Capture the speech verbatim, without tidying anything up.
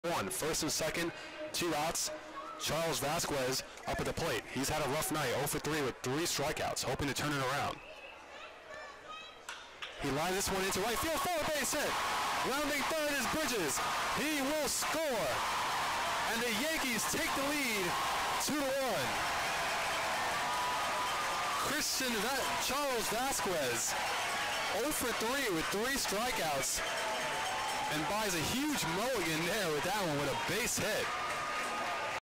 one. First and second, two outs. Charles Vazquez up at the plate. He's had a rough night, oh for three with three strikeouts, hoping to turn it around. He lines this one into right field for a base hit. Rounding third is Bridges. He will score. And the Yankees take the lead two to one. Christian Va- Charles Vazquez, oh for three with three strikeouts, and buys a huge mulligan there with that one with a base hit.